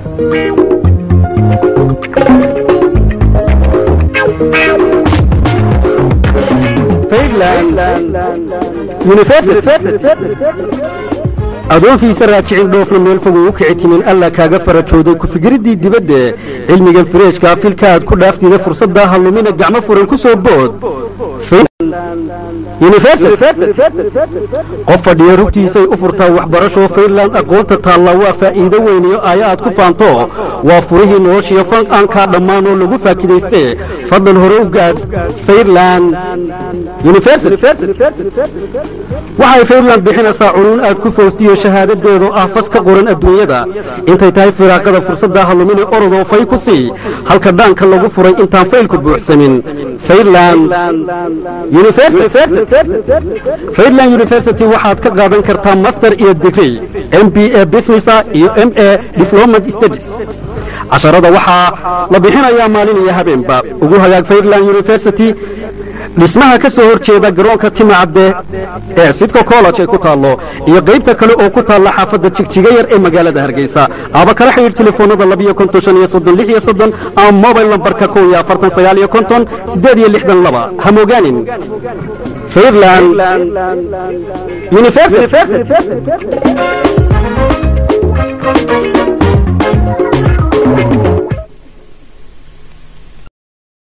أدون في سرعة عندوف من الفوق كعتمين ألا كاغفر تشودي كفجردي دبده علمي فريش كافيل كاد كل أفتي فرصة ده هالمين الجامعة فرنكوس وبود قف ديرتي سي أفرتا وحبرشوا فيرلاند أقوت تطلعوا فائدة وينيو آيات كفانتو وفره نوش يفان أنكا دمانو لغو فاكديستي فضل الهروب فيرلاند waxay Finland bixinaysaa culun aad ku foostiyo shahaadadeedu ah faska qoran adduunyada intay tahay firaaqada fursadda halumine orodo fay ku sii halka dhaanka lagu furay intaan faylku buuxsanin Finland University waxaad ka qaadan kartaa master iyo degree MBA business iyo MA diploma studies casharada waxaa la bixinayaa maalin iyo habeenba ugu hagaag Finland University dhismaha ka soo horjeeda garoonka Timacade ee Sidco College ay ku taalo iyo qaybta kale oo ku taala xaafadda Jigjiga yar ee magaalada Hargeysa aba kala xiriir telefoonada 256 ama mobile numberka 1459 hamogaanin Finland University